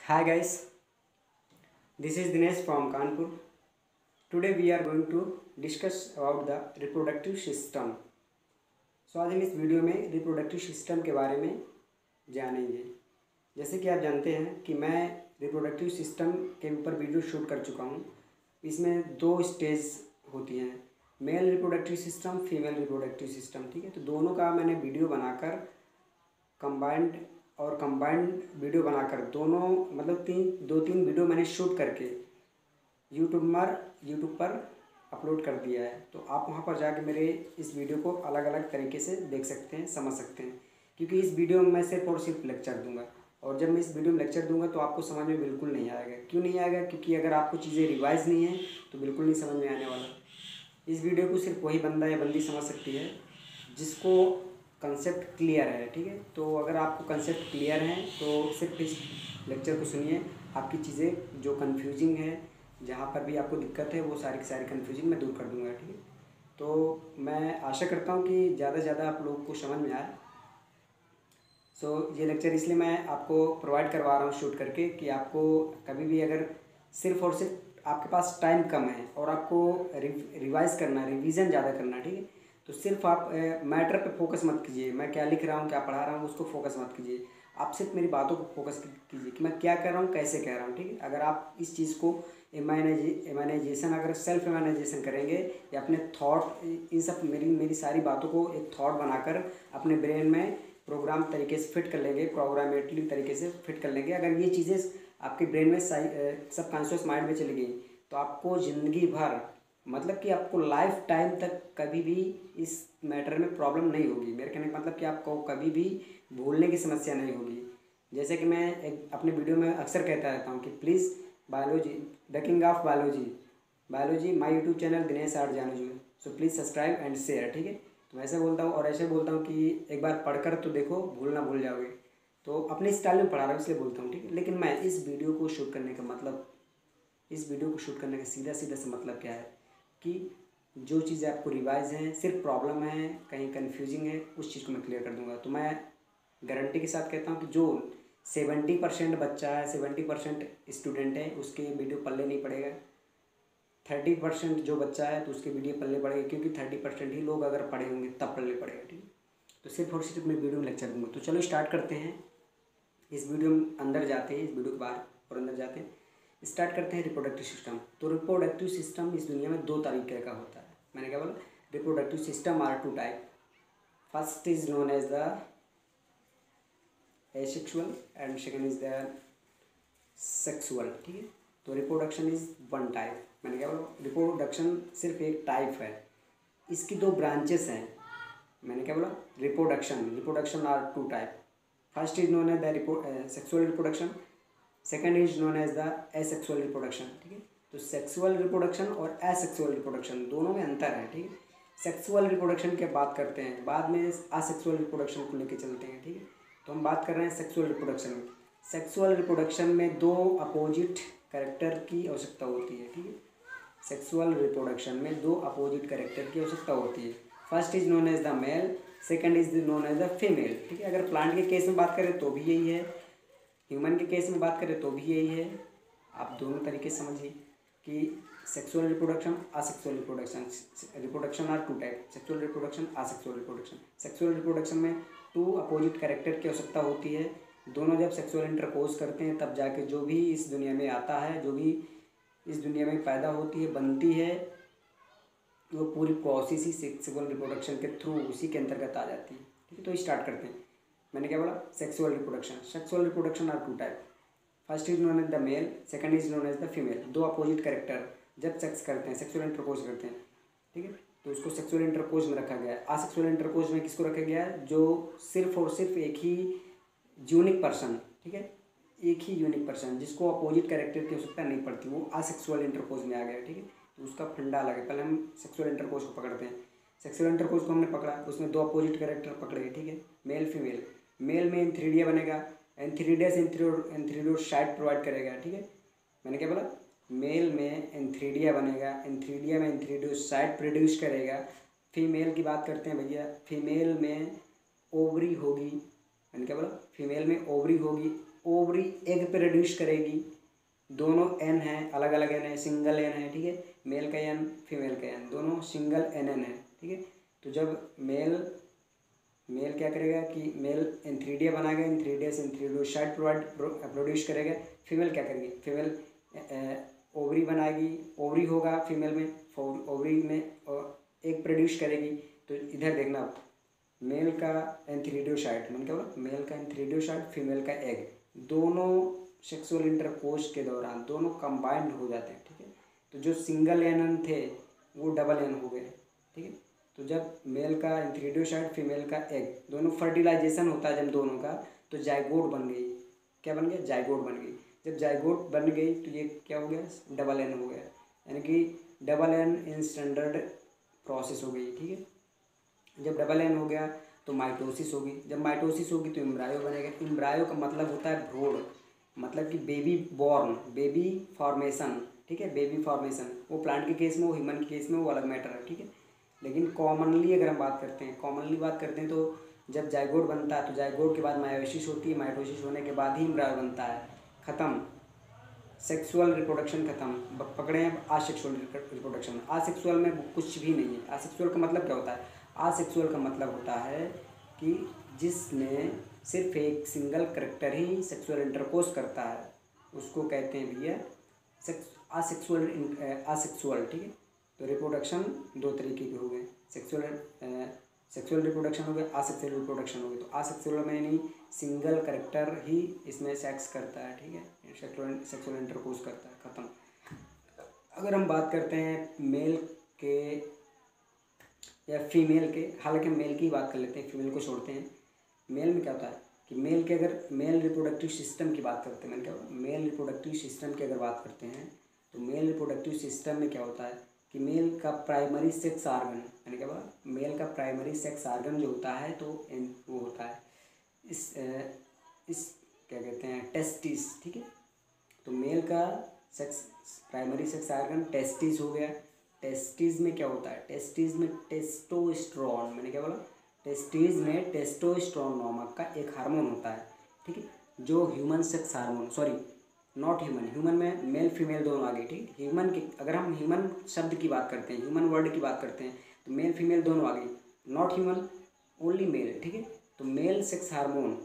Hi guys, this is Dinesh from Kanpur. Today we are going to discuss about the reproductive system. आज हम इस video में reproductive system के बारे में जानेंगे। जैसे कि आप जानते हैं कि मैं रिप्रोडक्टिव सिस्टम के ऊपर वीडियो शूट कर चुका हूँ। इसमें दो स्टेज होती हैं, male reproductive system, female reproductive system. ठीक है, तो दोनों का मैंने वीडियो बनाकर कंबाइंड वीडियो बनाकर दोनों मतलब दो तीन वीडियो मैंने शूट करके यूट्यूब पर अपलोड कर दिया है। तो आप वहाँ पर जाके मेरे इस वीडियो को अलग अलग तरीके से देख सकते हैं, समझ सकते हैं। क्योंकि इस वीडियो में मैं सिर्फ और सिर्फ लेक्चर दूंगा, और जब मैं इस वीडियो में लेक्चर दूंगा तो आपको समझ में बिल्कुल नहीं आएगा। क्यों नहीं आएगा? क्योंकि अगर आपको चीज़ें रिवाइज नहीं है तो बिल्कुल नहीं समझ में आने वाला। इस वीडियो को सिर्फ वही बंदा या बंदी समझ सकती है जिसको कंसेप्ट क्लियर है। ठीक है, तो अगर आपको कंसेप्ट क्लियर है तो सिर्फ इस लेक्चर को सुनिए। आपकी चीज़ें जो कन्फ्यूजिंग है, जहाँ पर भी आपको दिक्कत है, वो सारी की सारी कन्फ्यूजन मैं दूर कर दूँगा। ठीक है, तो मैं आशा करता हूँ कि ज़्यादा से ज़्यादा आप लोगों को समझ में आए। ये लेक्चर इसलिए मैं आपको प्रोवाइड करवा रहा हूँ शूट करके कि आपको कभी भी अगर सिर्फ और सिर्फ आपके पास टाइम कम है और आपको रिवाइज़ करना, रिवीजन ज़्यादा करना, ठीक है, तो सिर्फ आप मैटर पे फोकस मत कीजिए। मैं क्या लिख रहा हूँ, क्या पढ़ा रहा हूँ, उसको फोकस मत कीजिए। आप सिर्फ मेरी बातों को फोकस कीजिए कि मैं क्या कर रहा हूँ, कैसे कह रहा हूँ। ठीक है, अगर आप इस चीज़ को इमेनाइजेशन, अगर सेल्फ इमेनाइजेशन करेंगे या अपने थॉट, इन सब मेरी सारी बातों को एक थॉट बनाकर अपने ब्रेन में प्रोग्राम तरीके से फिट कर लेंगे, प्रोग्रामेटली तरीके से फिट कर लेंगे। अगर ये चीज़ें आपके ब्रेन में सबकॉन्शियस माइंड में चली गई तो आपको ज़िंदगी भर, मतलब कि आपको लाइफ टाइम तक कभी भी इस मैटर में प्रॉब्लम नहीं होगी। मेरे कहने का मतलब कि आपको कभी भी भूलने की समस्या नहीं होगी। जैसे कि मैं एक अपने वीडियो में अक्सर कहता रहता हूँ कि please biology, the king of biology my YouTube channel Dinesh R Janu, so please subscribe and share. ठीक है, तो ऐसे बोलता हूँ, और ऐसे बोलता हूँ कि एक बार पढ़कर तो देखो, भूल ना भूल जाओगे। तो अपने स्टाइल में पढ़ा रहा हूँ इसलिए बोलता हूँ। ठीक है, लेकिन मैं इस वीडियो को शूट करने का सीधा सीधा सा मतलब क्या है कि जो चीज़ें आपको रिवाइज हैं, सिर्फ प्रॉब्लम है, कहीं कन्फ्यूजिंग है, उस चीज़ को मैं क्लियर कर दूंगा। तो मैं गारंटी के साथ कहता हूँ कि जो 70% बच्चा है, 70% स्टूडेंट है, उसके वीडियो पल्ले नहीं पड़ेगा। 30% जो बच्चा है तो उसके वीडियो पल्ले पड़ेगा, क्योंकि 30% ही लोग अगर पढ़े होंगे तब पल्ले पड़ेगा। ठीक है, तो सिर्फ और सिर्फ मैं वीडियो में लेक्चर दूंगा। तो चलो स्टार्ट करते हैं। इस वीडियो में अंदर जाते हैं, इस वीडियो के बाहर और अंदर जाते हैं, स्टार्ट करते हैं रिप्रोडक्टिव सिस्टम। तो रिप्रोडक्टिव सिस्टम इस दुनिया में दो तरीके का होता है। मैंने क्या बोला? Reproductive system are two type. First is known as the asexual and second is the sexual. ठीक है, तो रिप्रोडक्शन इज वन टाइप। मैंने क्या बोला? रिप्रोडक्शन सिर्फ एक टाइप है, इसकी दो ब्रांचेस हैं। मैंने क्या बोला? Reproduction are two type. First is known as the sexual reproduction, second is known as the asexual reproduction. ठीक है, तो सेक्सुअल रिप्रोडक्शन और एसेक्सुअल रिप्रोडक्शन दोनों में अंतर है। ठीक है, सेक्सुअल रिप्रोडक्शन की बात करते हैं, बाद में असेक्सुअल रिप्रोडक्शन को लेकर चलते हैं। ठीक है, तो हम बात कर रहे हैं सेक्सुअल रिप्रोडक्शन में। सेक्सुअल रिप्रोडक्शन में दो अपोजिट कैरेक्टर की आवश्यकता होती है। ठीक है, सेक्सुअल रिप्रोडक्शन में दो अपोजिट कैरेक्टर की आवश्यकता होती है। First is known as the male, second is known as the female. ठीक है, अगर प्लांट के केस में बात करें तो भी यही है, ह्यूमन के केस में बात करें तो भी यही है। आप दोनों तरीके से समझिए कि sexual reproduction, asexual reproduction are two type. Sexual reproduction, asexual reproduction. Sexual reproduction में टू अपोजिट कैरेक्टर की आवश्यकता होती है। दोनों जब सेक्सुअल इंटरकोर्स करते हैं तब जाके जो भी इस दुनिया में आता है, जो भी इस दुनिया में पैदा होती है, बनती है, वो पूरी प्रोसेस ही सेक्सुअल रिप्रोडक्शन के थ्रू उसी के अंतर्गत आ जाती है। ठीक है, तो स्टार्ट करते हैं। मैंने क्या बोला? Sexual reproduction are two type. First is known as the male, second is known as the female. दो अपोजिट कैरेक्टर जब सेक्स करते हैं, सेक्सुअल इंटरकोर्स करते हैं, ठीक है, तो उसको सेक्सुअल इंटरकोर्स में रखा गया है। असेक्सुअल इंटरकोर्स में किसको रखा गया है? जो सिर्फ और सिर्फ एक ही यूनिक पर्सन, ठीक है, एक ही यूनिक पर्सन जिसको अपोजिट कैरेक्टर की आवश्यकता नहीं पड़ती, वो असेक्सुअल इंटरकोर्स में आ गया। ठीक है, तो उसका फंडा अलग है। पहले हम सेक्सुअल इंटरकोर्स को पकड़ते हैं। सेक्सुअल इंटरकोर्स को हमने पकड़ा, उसमें दो अपोजिट कैरेक्टर पकड़े। ठीक है, मेल फीमेल। मेल में एंथ्रीडिया बनेगा, एंथ्रीडिया से एंथ्रीडियोसाइट प्रोवाइड करेगा। ठीक है, मैंने क्या बोला? मेल में एंथ्रीडिया बनेगा, एंथ्रीडिया में एंथ्रीडियोसाइट प्रोड्यूस करेगा। फीमेल की बात करते हैं भैया, फीमेल में ओवरी होगी। मैंने क्या बोला? फीमेल में ओवरी होगी, ओवरी एग प्रोड्यूस करेगी। दोनों एन हैं, अलग अलग एन है, सिंगल एन है, ठीक है। मेल का एन, फीमेल का एन, दोनों सिंगल एन एन है, ठीक है। तो जब मेल क्या करेगा कि मेल एंथ्रीडिया बनाएगा, एंथ्रीडिया से एंथ्रीडियोसाइट प्रोड्यूस करेगा। फीमेल क्या करेगी, फीमेल ओवरी बनाएगी, ओवरी होगा फीमेल में, ओवरी में एग प्रोड्यूस करेगी। तो इधर देखना, मेल का एंथ्रीडियोसाइट मतलब क्या होगा, मेल का एंथ्रीडियोसाइट, फीमेल का एग, दोनों सेक्सुअल इंटरकोर्स के दौरान दोनों कंबाइंड हो जाते हैं, ठीक है। तो जो सिंगल एन थे वो डबल एन हो गए, ठीक है। तो जब मेल का एंथ्रीडियोसाइट, फीमेल का एग, दोनों फर्टिलाइजेशन होता है जब दोनों का, तो जाइगोट बन गई। क्या बन गया, जाइगोट बन गई। जब जाइगोट बन गई तो ये क्या हो गया, डबल एन हो गया, यानी कि double N in standard process हो गई, ठीक है। जब डबल एन हो गया तो माइटोसिस होगी। जब माइटोसिस होगी तो एम्ब्रायो बनेगा। एम्ब्रायो का मतलब होता है भ्रूण, मतलब कि बेबी बॉर्न, बेबी फॉर्मेशन, ठीक है। बेबी फॉर्मेशन वो प्लांट के केस में, वो ह्यूमन के केस में वो अलग मैटर है, ठीक है। लेकिन कॉमनली अगर हम बात करते हैं, तो जब जाइगोट बनता है तो जाइगोट के बाद मायोसिस होती है, मायोसिस होने के बाद ही एम्ब्रायो बनता है। ख़त्म, सेक्सुअल रिप्रोडक्शन खत्म। पकड़े हैं आसेक्सुअल रिप्रोडक्शन। आसेक्सुअल में कुछ भी नहीं है। आसेक्सुअल का मतलब क्या होता है, आसेक्सुअल का मतलब होता है कि जिसमें सिर्फ एक सिंगल करेक्टर ही सेक्सुअल इंटरकोर्स करता है, उसको कहते हैं भैया आसेक्सुअल। आसेक्सुअल, ठीक है। तो रिप्रोडक्शन दो तरीके के हो गए, सेक्सुअल रिप्रोडक्शन हो गया, असेक्सुअल रिप्रोडक्शन हो गया। तो असेक्सुअल में नहीं, सिंगल करेक्टर ही इसमें सेक्स करता है, ठीक है, सेक्सुअल इंटरकोर्स करता है, ख़त्म। अगर हम बात करते हैं मेल के या फीमेल के, हालांकि मेल की बात कर लेते हैं, फीमेल को छोड़ते हैं। मेल में क्या होता है कि मेल के, अगर मेल रिप्रोडक्टिव सिस्टम की बात करते हैं, मैंने क्या, मेल रिप्रोडक्टिव सिस्टम की अगर बात करते हैं तो मेल रिप्रोडक्टिव सिस्टम में क्या होता है कि मेल का प्राइमरी सेक्स आर्गन, यानी क्या बोला, मेल का प्राइमरी सेक्स आर्गन जो होता है तो वो होता है इस क्या कहते हैं, टेस्टिस, ठीक है। तो मेल का sex primary sex organ testis हो गया। टेस्टिस में क्या होता है, टेस्टिस में टेस्टोस्टेरोन, मैंने क्या बोला, टेस्टिस में टेस्टोस्टेरोन नामक का एक हार्मोन होता है, ठीक है, जो human sex hormone, sorry not human, human में मेल फीमेल दोनों आ गए, ठीक है। ह्यूमन की, अगर हम ह्यूमन शब्द की बात करते हैं, ह्यूमन वर्ड की बात करते हैं, तो मेल फीमेल दोनों आ गई, नॉट ह्यूमन, ओनली मेल, ठीक है। तो मेल सेक्स हार्मोन,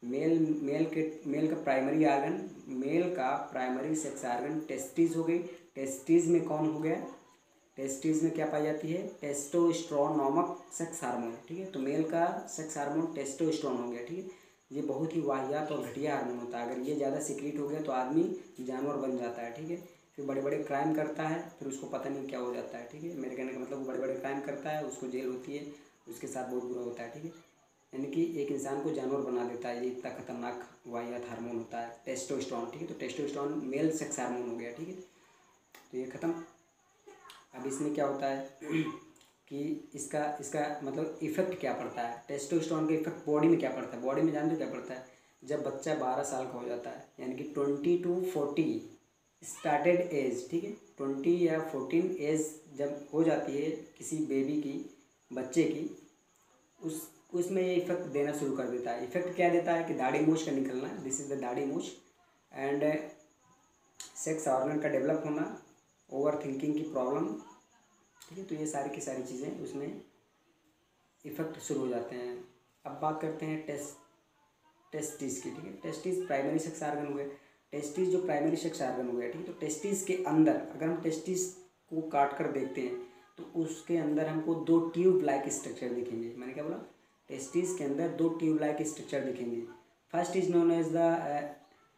मेल का प्राइमरी आर्गन, मेल का प्राइमरी सेक्स आर्गन टेस्टिस हो गई। टेस्टिस में कौन हो गया, टेस्टिस में क्या पाई जाती है, टेस्टोस्टेरोन नामक सेक्स हार्मोन, ठीक है। तो मेल का सेक्स हार्मोन टेस्टोस्टेरोन हो गया, ठीक है। ये बहुत ही वाहियात और घटिया हार्मोन होता है। अगर ये ज़्यादा सीक्रेट हो गया तो आदमी जानवर बन जाता है, ठीक है। फिर बड़े बड़े क्राइम करता है, फिर उसको पता नहीं क्या हो जाता है, ठीक है। मेरे कहने का मतलब वो बड़े बड़े क्राइम करता है, उसको जेल होती है, उसके साथ बहुत बुरा होता है, ठीक है। यानी कि एक इंसान को जानवर बना देता है, ये इतना खतरनाक वाहियात हार्मोन होता है टेस्टोस्टेरोन, ठीक है। तो टेस्टोस्टेरोन मेल सेक्स हार्मोन हो गया, ठीक है। तो ये ख़त्म। अब इसमें क्या होता है कि इसका इसका मतलब इफेक्ट क्या पड़ता है, टेस्टोस्टेरोन का इफेक्ट बॉडी में क्या पड़ता है। बॉडी में जानते हो क्या पड़ता है, जब बच्चा 12 साल का हो जाता है, यानी कि 20 to 40 स्टार्टेड एज, ठीक है, 20 या 14 एज जब हो जाती है किसी बेबी की, बच्चे की, उसमें ये इफेक्ट देना शुरू कर देता है। इफेक्ट क्या देता है कि दाढ़ी मूछ का निकलना, दिस इज़ द दाढ़ी मूछ, एंड सेक्स ऑर्गन का डेवलप होना, ओवर थिंकिंग की प्रॉब्लम, ठीक है। तो ये सारी की सारी चीज़ें उसमें इफेक्ट शुरू हो जाते हैं। अब बात करते हैं टेस्टिस की, ठीक है। टेस्टिस प्राइमरी सेक्स आर्गन हो गया। टेस्टिस जो प्राइमरी सेक्स आर्गन हो गया, ठीक है। तो टेस्टिस के अंदर अगर हम टेस्टिस को काट कर देखते हैं तो उसके अंदर हमको दो ट्यूब लाइक स्ट्रक्चर दिखेंगे। मैंने क्या बोला, टेस्टिस के अंदर दो ट्यूब लाइक स्ट्रक्चर दिखेंगे। First is known as the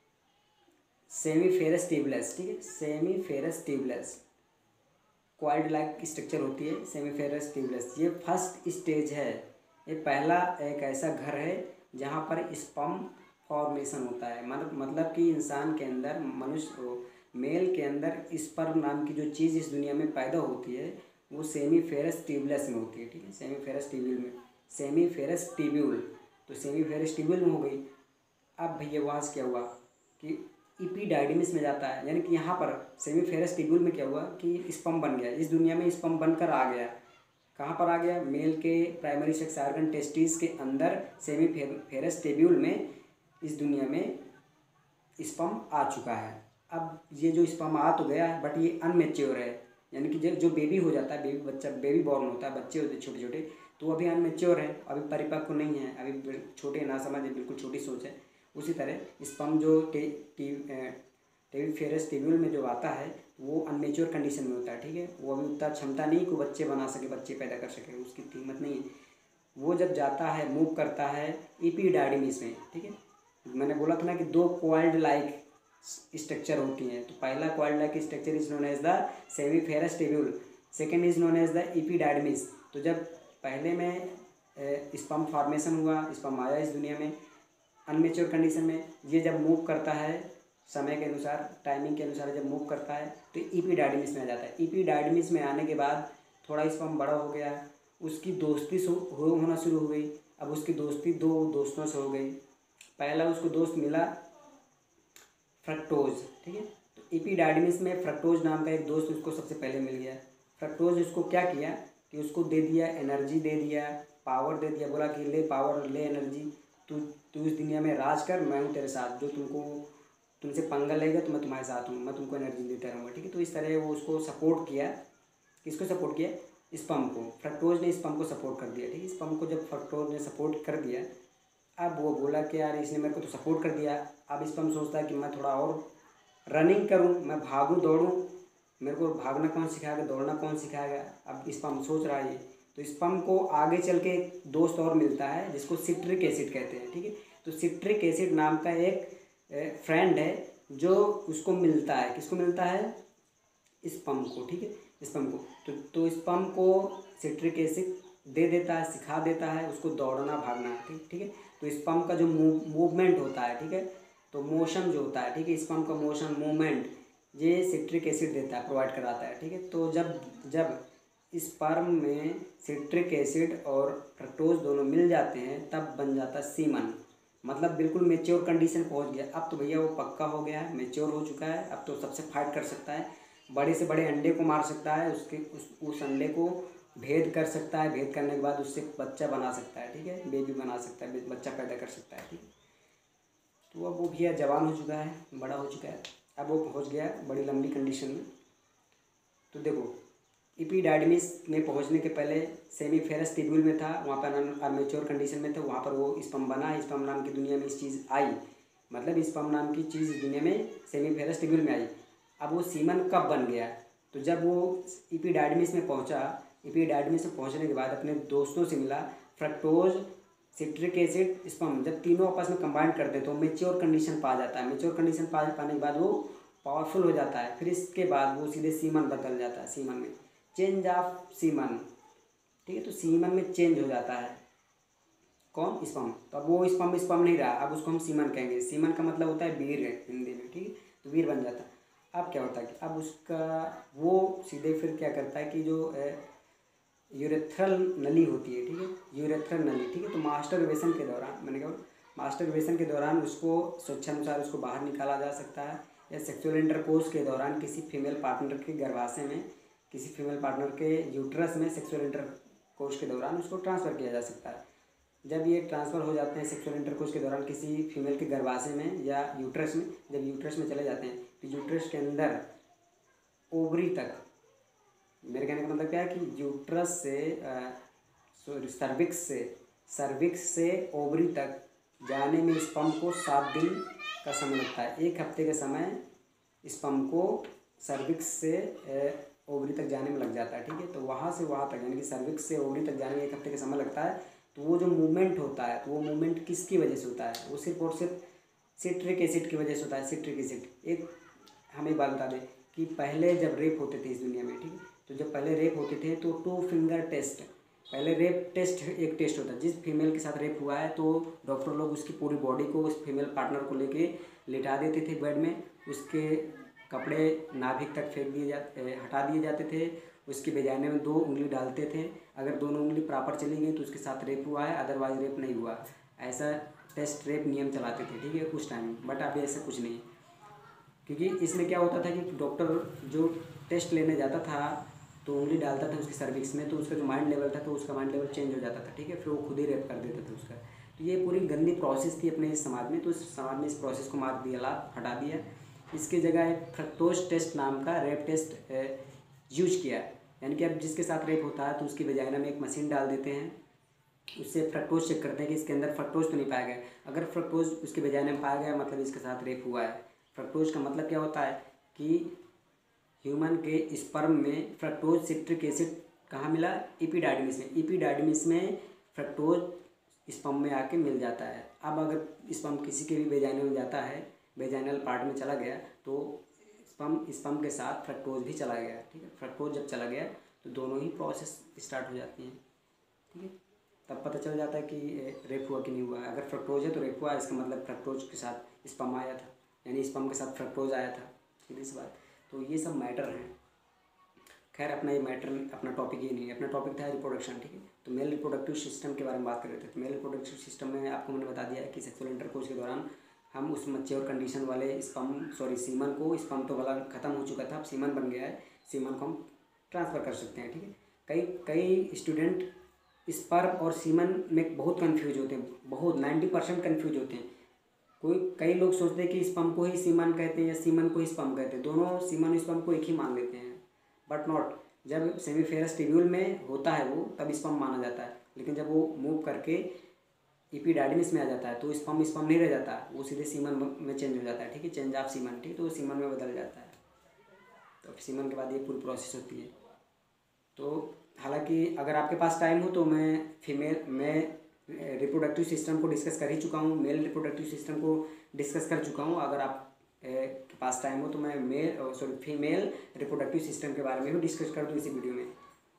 seminiferous tubules, ठीक है, seminiferous tubules, coiled like structure होती है सेमीफेरस ट्यूबलेस। ये फर्स्ट स्टेज है, ये पहला एक ऐसा घर है जहाँ पर स्पर्म फॉर्मेशन होता है। मतलब कि इंसान के अंदर, मनुष्य मेल के अंदर स्पर्म नाम की जो चीज़ इस दुनिया में पैदा होती है वो सेमीफेरस ट्यूबलेस में होती है, ठीक है, सेमीफेरस ट्यूब्यूल में, सेमीफेरस ट्यूब्यूल। तो सेमीफेरस ट्यूब्यूल में हो गई। अब भैया वहाँ से क्या हुआ कि इपीडाइडिमिस में जाता है, यानी कि यहाँ पर सेमीफेरस ट्यूब्यूल में क्या हुआ कि स्पर्म बन गया, इस दुनिया में स्पर्म बनकर आ गया। कहाँ पर आ गया, मेल के प्राइमरी सेक्स आर्गन टेस्टिस के अंदर सेमीफेरस ट्यूब्यूल में इस दुनिया में स्पर्म आ चुका है। अब ये जो स्पर्म आ तो गया है बट ये अनमेच्योर है, यानी कि जो बेबी हो जाता है, बेबी बॉर्न होता है, बच्चे होते हैं छोटे छोटे, तो वो अभी अनमेच्योर है, अभी परिपक्व नहीं है, अभी छोटे ना समझ है, बिल्कुल छोटी सोच है। उसी तरह स्पर्म जो टेविफेरस टेब्यूल में जो आता है वो अनमेच्योर कंडीशन में होता है, ठीक है। वो अभी उतना क्षमता नहीं कि बच्चे बना सके, बच्चे पैदा कर सके, उसकी कीमत नहीं है। वो जब जाता है, मूव करता है एपिडार्मिस में, ठीक है। मैंने बोला था ना कि दो कॉइल्ड लाइक स्ट्रक्चर होती हैं, तो पहला coiled like structure is known as the seminiferous tubule, second is known as the epidermis. तो जब पहले में स्पर्म फॉर्मेशन हुआ, स्पर्म आया इस दुनिया में अनमेच्योर कंडीशन में, ये जब मूव करता है समय के अनुसार, टाइमिंग के अनुसार जब मूव करता है तो एपिडार्मिस में आ जाता है। एपिडार्मिस में आने के बाद थोड़ा स्पर्म बड़ा हो गया, उसकी दोस्ती होना शुरू हो गई। अब उसकी दोस्ती दो दोस्तों से हो गई। पहला उसको दोस्त मिला फ्रक्टोज, ठीक है। तो एपिडार्मिस में फ्रक्टोज नाम का एक दोस्त उसको सबसे पहले मिल गया। फ्रक्टोज उसको क्या किया कि उसको दे दिया एनर्जी, दे दिया पावर, दे दिया, बोला कि ले पावर, ले एनर्जी, तू इस दुनिया में राज कर, मैं हूँ तेरे साथ, जो तुमसे पंगा लेगा तो मैं तुम्हारे साथ हूँ, मैं तुमको एनर्जी देता रहूँगा, ठीक है। तो इस तरह वो उसको सपोर्ट किया। किसको सपोर्ट किया? स्पर्म को। फ्रक्टोज ने स्पर्म को सपोर्ट कर दिया, ठीक है। स्पर्म को जब फ्रक्टोज ने सपोर्ट कर दिया, अब वो बोला कि यार इसने मेरे को तो सपोर्ट कर दिया, अब स्पर्म सोचता है कि मैं थोड़ा और रनिंग करूं, मैं भागूं दौड़ूं, मेरे को भागना कौन सिखाएगा, दौड़ना कौन सिखाएगा। अब स्पर्म सोच रहा है ये, तो स्पर्म को आगे चल के एक दोस्त और मिलता है जिसको सिट्रिक एसिड कहते हैं, ठीक है। तो सिट्रिक एसिड नाम का एक फ्रेंड है जो उसको मिलता है। किसको मिलता है? स्पर्म को, ठीक है, स्पर्म को। तो स्पर्म को सिट्रिक एसिड दे देता है, सिखा देता है उसको दौड़ना भागना, ठीक है। तो स्पर्म का जो मूवमेंट होता है, ठीक है, तो मोशन जो होता है, ठीक है, स्पर्म का मोशन मूवमेंट ये सिट्रिक एसिड देता है, प्रोवाइड कराता है, ठीक है। तो जब स्पर्म में सिट्रिक एसिड और फ्रक्टोज दोनों मिल जाते हैं तब बन जाता है सीमन। मतलब बिल्कुल मेच्योर कंडीशन पहुंच गया। अब तो भैया वो पक्का हो गया है, मेच्योर हो चुका है, अब तो सबसे फाइट कर सकता है, बड़े से बड़े अंडे को मार सकता है, उस अंडे को भेद कर सकता है, भेद करने के बाद उससे बच्चा बना सकता है, ठीक है, बेबी बना सकता है, बच्चा पैदा कर सकता है, ठीक है। तो अब वो भैया जवान हो चुका है, बड़ा हो चुका है, अब वो पहुंच गया बड़ी लंबी कंडीशन में। तो देखो एपिडार्मिस में पहुंचने के पहले सेमीफेरस टेब्यूल में था, वहाँ पर अनमेच्योर कंडीशन में था, वहाँ पर वो स्पर्म बना, स्पर्म नाम की दुनिया में इस चीज़ आई, मतलब स्पर्म नाम की चीज़ दुनिया में सेमीफेरस टेब्यूल में आई। अब वो सीमन कब बन गया? तो जब वो एपिडार्मिस में पहुंचा, एपिडार्मिस में पहुंचने के बाद अपने दोस्तों से मिला, फ्रक्टोज, सिट्रिक एसिड, स्पर्म, जब तीनों आपस में कंबाइन करते तो मेच्योर कंडीशन पा जाता है। मेच्योर कंडीशन पाने के बाद वो पावरफुल हो जाता है, फिर इसके बाद वो सीधे सीमन बदल जाता है। सीमन में चेंज ऑफ सीमन, ठीक है, तो सीमन में चेंज हो जाता है कौन? स्पर्म। तो अब वो स्पर्म नहीं रहा, अब उसको हम सीमन कहेंगे। सीमन का मतलब होता है वीर है हिंदी में, ठीक है, तो वीर बन जाता है। अब क्या होता है कि अब उसका वो सीधे फिर क्या करता है कि जो यूरेथ्रल नली होती है, ठीक है, यूरेथ्रल नली, ठीक है, तो मास्टरबेशन के दौरान, मैंने कहा मास्टरबेशन के दौरान उसको स्वेच्छानुसार उसको बाहर निकाला जा सकता है, या सेक्सुअल इंटरकोर्स के दौरान किसी फीमेल पार्टनर के गर्भाशय में, किसी फीमेल पार्टनर के यूट्रस में सेक्सुअल इंटरकोर्स के दौरान उसको ट्रांसफ़र किया जा सकता है। जब ये ट्रांसफ़र हो जाते हैं सेक्सुअल इंटरकोर्स के दौरान किसी फीमेल के गर्भाशय में या यूट्रस में, जब यूट्रस में चले जाते हैं तो यूट्रस के अंदर ओवरी तक, मेरे कहने का मतलब क्या है कि यूट्रस से सर्विक्स से ओवरी तक जाने में स्पर्म को 7 दिन का समय लगता है। 1 हफ्ते का समय स्पर्म को सर्विक्स से ओवरी तक जाने में लग जाता है, ठीक है। तो वहाँ से वहाँ तक, यानी कि सर्विक्स से ओवरी तक जाने में 1 हफ्ते का समय लगता है। तो वो जो मूवमेंट होता है, तो वो मूवमेंट किसकी वजह से होता है? वो सिर्फ और सिर्फ सिट्रिक एसिड की वजह से होता है। सिट्रिक एसिड एक हमें बात बता दें कि पहले जब रेप होते थे इस दुनिया में, ठीक है, तो जब पहले रेप होते थे तो 2 फिंगर टेस्ट, पहले रेप टेस्ट एक टेस्ट होता है। जिस फीमेल के साथ रेप हुआ है तो डॉक्टर लोग उसकी पूरी बॉडी को उस फीमेल पार्टनर को लेके लिटा देते थे बेड में, उसके कपड़े नाभिक तक हटा दिए जाते थे, उसके बेजाने में 2 उंगली डालते थे, अगर दोनों उंगली प्रॉपर चली गई तो उसके साथ रेप हुआ है, अदरवाइज रेप नहीं हुआ। ऐसा टेस्ट रेप नियम चलाते थे, ठीक है, उस टाइम। बट अभी ऐसा कुछ नहीं है, क्योंकि इसमें क्या होता था कि डॉक्टर जो टेस्ट लेने जाता था तो उंगली डालता था उसकी सर्विक्स में, तो उसका जो माइंड लेवल था तो उसका माइंड लेवल चेंज हो जाता था, ठीक है, फिर वो खुद ही रेप कर देता था उसका। तो ये पूरी गंदी प्रोसेस थी अपने इस समाज में, तो इस समाज ने इस प्रोसेस को मार दिया, हटा दिया। इसकी जगह एक फ्रक्टोज टेस्ट नाम का रेप टेस्ट यूज किया। यानी कि अब जिसके साथ रेप होता है तो उसकी वजाइना में एक मशीन डाल देते हैं, उससे फ्रक्टोज चेक करते हैं कि इसके अंदर फ्रक्टोज तो नहीं पाया गया। अगर फ्रक्टोज उसके वजाइना में पाया गया मतलब इसके साथ रेप हुआ है। फ्रक्टोज का मतलब क्या होता है कि ह्यूमन के स्पर्म में फ्रक्टोज सिट्रिक एसिड कहाँ मिला, एपिडार्मिस में। एपिडार्मिस में फ्रक्टोज स्पर्म में आके मिल जाता है। अब अगर स्पर्म किसी के भी वेजाइना में जाता है, वेजाइनल पार्ट में चला गया, तो स्पर्म के साथ फ्रक्टोज भी चला गया। ठीक है, फ्रक्टोज जब चला गया तो दोनों ही प्रोसेस स्टार्ट हो जाती हैं। ठीक है, तब पता चल जाता है कि रेप हुआ कि नहीं हुआ। अगर फ्रक्टोज है तो रेप हुआ, इसका मतलब फ्रक्टोज के साथ स्पर्म आया था, यानी स्पर्म के साथ फ्रक्टोज आया था। सीधी सी बात। तो ये सब मैटर हैं। खैर अपना ये मैटर, अपना टॉपिक ये नहीं है, अपना टॉपिक था रिप्रोडक्शन। ठीक है, तो मेल रिप्रोडक्टिव सिस्टम के बारे में बात कर रहे थे। तो मेल रिप्रोडक्टिव सिस्टम में आपको मैंने बता दिया है कि सेक्सुअल इंटरकोर्स के दौरान हम उस मैच्योर कंडीशन वाले सीमन को, स्पर्म तो वाला ख़त्म हो चुका था, अब सीमन बन गया है, सीमन को हम ट्रांसफ़र कर सकते हैं। ठीक है, कई स्टूडेंट स्पर्म और सीमन में बहुत कंफ्यूज होते हैं, बहुत 90% कंफ्यूज होते हैं। कई लोग सोचते हैं कि स्पर्म को ही सीमन कहते हैं या सीमन को ही स्पर्म कहते हैं, दोनों सीमन और स्पर्म को एक ही मान लेते हैं, बट नॉट। जब सेमीफेरस टिब्यूल में होता है वो, तब स्पर्म माना जाता है, लेकिन जब वो मूव करके एपिडार्मिस में आ जाता है तो स्पर्म नहीं रह जाता, वो सीधे सीमन में चेंज हो जाता है। ठीक है, चेंज ऑफ सीमन। ठीक, तो वो सीमन में बदल जाता है। तो सीमन के बाद ये पूरी प्रोसेस होती है। तो हालांकि अगर आपके पास टाइम हो तो मैं रिप्रोडक्टिव सिस्टम को डिस्कस कर ही चुका हूँ, मेल रिप्रोडक्टिव सिस्टम को डिस्कस कर चुका हूँ। अगर आप के पास टाइम हो तो मैं फीमेल रिप्रोडक्टिव सिस्टम के बारे में भी डिस्कस कर दूँ इसी वीडियो में।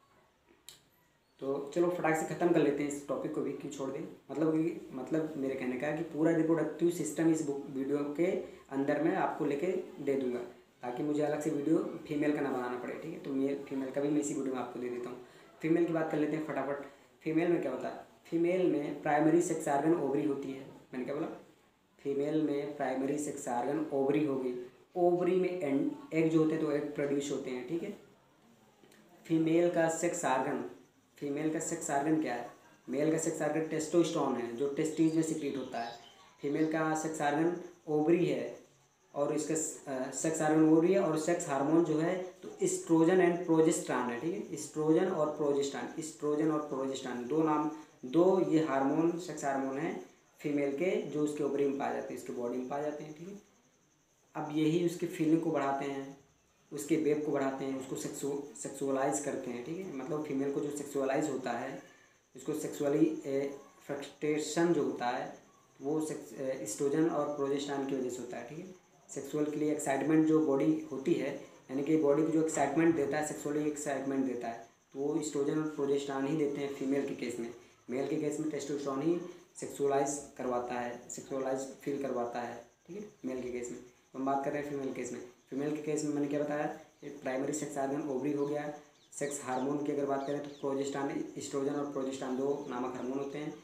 तो चलो फटाक से ख़त्म कर लेते हैं इस टॉपिक को भी, क्यों छोड़ दें। मतलब मेरे कहने का है कि पूरा रिप्रोडक्टिव सिस्टम इस वीडियो के अंदर मैं आपको लेके दे दूँगा, ताकि मुझे अलग से वीडियो फीमेल का ना बनाना पड़े। ठीक है, तो फीमेल का भी मैं इसी वीडियो में आपको दे देता हूँ। फीमेल की बात कर लेते हैं फटाफट। फीमेल में क्या होता है, फीमेल में प्राइमरी सेक्स आर्गन ओवरी होती है। मैंने क्या बोला, फीमेल में प्राइमरी सेक्स आर्गन ओवरी होगी। ओवरी में एग जो होते हैं तो एग प्रोड्यूस होते हैं। ठीक है, फीमेल का सेक्स आर्गन क्या है, मेल का सेक्स आर्गन टेस्टोस्टेरोन है, जो टेस्टिस में सिक्रीट होता है। फीमेल का सेक्स आर्गन ओवरी है, और इसका सेक्स आर्गन ओवरी है, और सेक्स हार्मोन जो है तो एस्ट्रोजन एंड प्रोजेस्टेरॉन है। ठीक है, एस्ट्रोजन और प्रोजेस्टेरॉन दो ये हार्मोन, सेक्स हार्मोन है फीमेल के, जो उसके ओवरी में पाए जाते हैं, उसके बॉडी में पाए जाते हैं। ठीक है, अब यही उसकी फीलिंग को बढ़ाते हैं, उसके वेब को बढ़ाते हैं, उसको सेक्सुअलाइज करते हैं। ठीक है, मतलब फीमेल को जो सेक्सुअलाइज होता है, उसको सेक्सुअली फ्रस्ट्रेशन जो होता है वो एस्ट्रोजन और प्रोजेस्टेरॉन की वजह से होता है। ठीक है, सेक्सुअल के लिए एक्साइटमेंट जो बॉडी होती है, यानी कि बॉडी को जो एक्साइटमेंट देता है, सेक्सुअली एक्साइटमेंट देता है, तो वो एस्ट्रोजन और प्रोजेस्टेरॉन ही देते हैं फीमेल के केस में। मेल के केस में टेस्टोस्टेरोन ही सेक्सुअलाइज करवाता है, सेक्सुअलाइज फील करवाता है। ठीक है, मेल के केस में। तो हम बात कर रहे हैं फीमेल केस में। फीमेल के केस में मैंने क्या बताया, प्राइमरी सेक्स आर्गन ओवरी हो गया। सेक्स हार्मोन की अगर बात करें तो प्रोजेस्टेरॉन, एस्ट्रोजन और प्रोजेस्टेरॉन दो नामक हार्मोन होते हैं।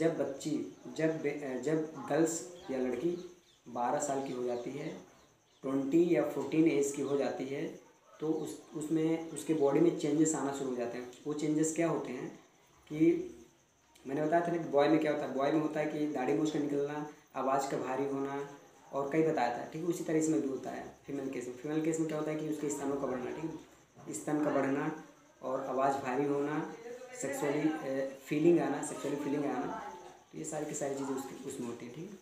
जब गर्ल्स या लड़की 12 साल की हो जाती है, 20 या 14 एज की हो जाती है, तो उसमें उसके बॉडी में चेंजेस आना शुरू हो जाते हैं। वो चेंजेस क्या होते हैं कि मैंने बताया था ना, बॉय में क्या होता है, बॉय में होता है कि दाढ़ी मूंछ का निकलना, आवाज़ का भारी होना, और कई बताया था। ठीक है, उसी तरह इसमें भी होता है फीमेल केस में। फीमेल केस में क्या होता है कि उसके स्तनों का बढ़ना, ठीक है, स्तन का बढ़ना और आवाज़ भारी होना, सेक्सुअली फीलिंग आना, तो ये सारी की सारी चीज़ें उसमें होती हैं। ठीक है,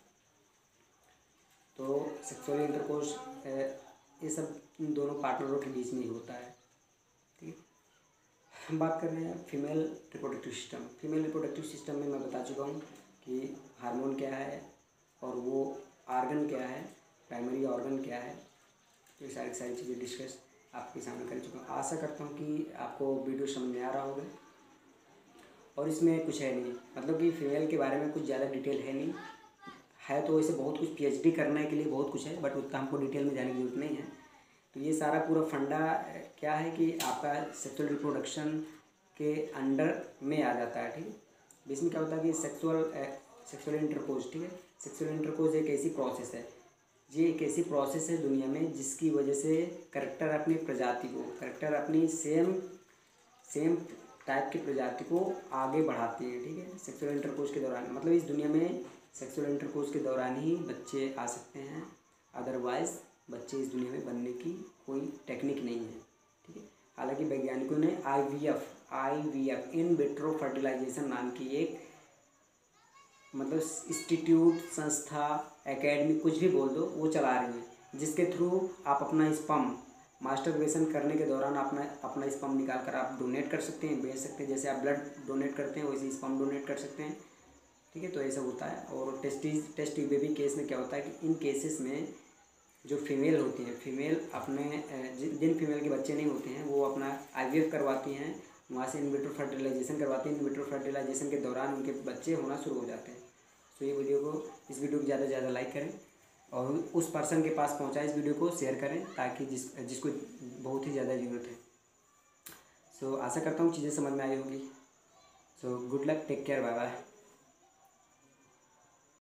तो सेक्सुअल इंटरकोर्स ये सब इन दोनों पार्टनरों के बीच में ही होता है। ठीक है, हम बात कर रहे हैं female reproductive system. Female reproductive system में मैं बता चुका हूँ कि हार्मोन क्या है और वो आर्गन क्या है, प्राइमरी ऑर्गन क्या है। ये सारी चीज़ें डिस्कस आपके सामने कर चुका हूँ। आशा करता हूँ कि आपको वीडियो समझ में आ रहा होगा। और इसमें कुछ है नहीं, मतलब कि फीमेल के बारे में कुछ ज़्यादा डिटेल है नहीं है, तो वैसे बहुत कुछ PhD करने के लिए बहुत कुछ है, बट उतना हमको डिटेल में जाने की जरूरत नहीं है। तो ये सारा पूरा फंडा क्या है कि आपका सेक्सुअल रिप्रोडक्शन के अंडर में आ जाता है। ठीक है, इसमें क्या होता है कि सेक्सुअल इंटरकोर्स, ठीक है, सेक्सुअल इंटरकोर्स एक ऐसी प्रोसेस है, ये एक ऐसी प्रोसेस है दुनिया में जिसकी वजह से करेक्टर अपनी प्रजाति को, करेक्टर अपनी सेम टाइप की प्रजाति को आगे बढ़ाती है, ठीक है। सेक्सुअल इंटरकोर्स के दौरान, मतलब इस दुनिया में सेक्सुअल इंटरकोर्स के दौरान ही बच्चे आ सकते हैं, अदरवाइज़ बच्चे इस दुनिया में बनने की कोई टेक्निक नहीं है, ठीक है। हालांकि वैज्ञानिकों ने आईवीएफ इन विट्रो फर्टिलाइजेशन नाम की एक मतलब इंस्टीट्यूट, संस्था, एकेडमी, कुछ भी बोल दो, वो चला रही है, जिसके थ्रू आप अपना स्पर्म मास्टरबेशन करने के दौरान अपना स्पर्म निकाल कर आप डोनेट कर सकते हैं, बेच सकते हैं। जैसे आप ब्लड डोनेट करते हैं वैसे स्पर्म डोनेट कर सकते हैं, ठीक है। तो ऐसा होता है। और टेस्ट ट्यूब बेबी केस में क्या होता है कि इन केसेस में जो फीमेल होती हैं, फीमेल अपने जिन फीमेल के बच्चे नहीं होते हैं वो अपना आईवीएफ करवाती हैं, वहाँ से इन विट्रो फर्टिलाइजेशन करवाती हैं। इन विट्रो फर्टिलाइजेशन के दौरान उनके बच्चे होना शुरू हो जाते हैं। तो ये इस वीडियो को ज़्यादा से ज़्यादा लाइक करें और उस पर्सन के पास पहुँचाएं, इस वीडियो को शेयर करें ताकि जिसको बहुत ही ज़्यादा ज़रूरत है। सो आशा करता हूँ चीज़ें समझ में आई होगी। So good luck, take care, bye bye.